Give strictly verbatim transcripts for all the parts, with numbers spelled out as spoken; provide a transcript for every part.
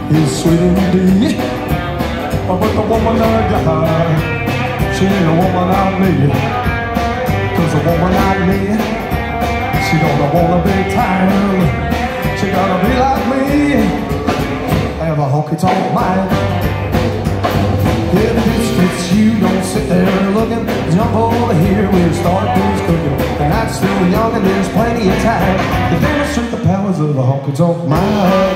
is sweet indeed. But the woman I got, she ain't a woman like me. Cause a woman like me, she don't wanna be tired. She gotta be like me, have a honky-tonk mind. If this fits you, don't sit there looking. Jump over here, we'll start things cooking. The night's still young and there's plenty of time to demonstrate the powers of the honky-tonk mind.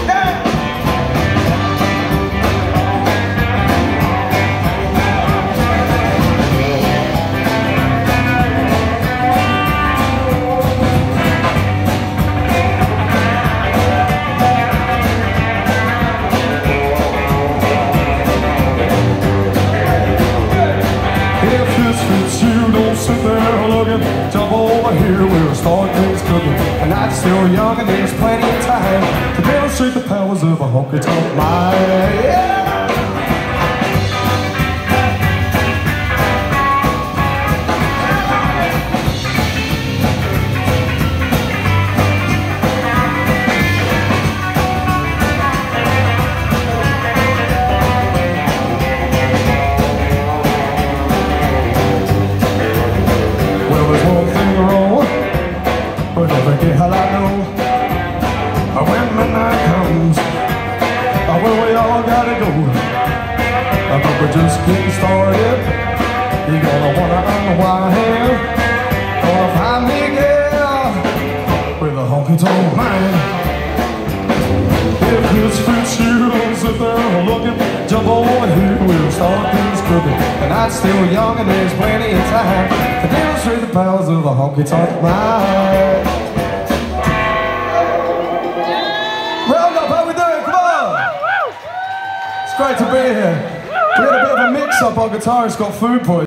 Sit there looking, jump over here, we'll start things cooking. The night's still young and there's plenty of time to demonstrate the powers of a honky-tonk mind. Yeah! Hell I know when the night comes, when we all gotta go. I think we're just getting started. You're gonna wanna unwind, gonna find me, girl, with a honky-tonk mind. If this fits you, don't sit there looking. Jump over here, we'll start things cooking. The night's still young and there's plenty of time to demonstrate the powers of a honky-tonk mind. Roundup, how we doing? Come on! It's great to be here. We had a bit of a mix-up on guitar, it's got food poisoning.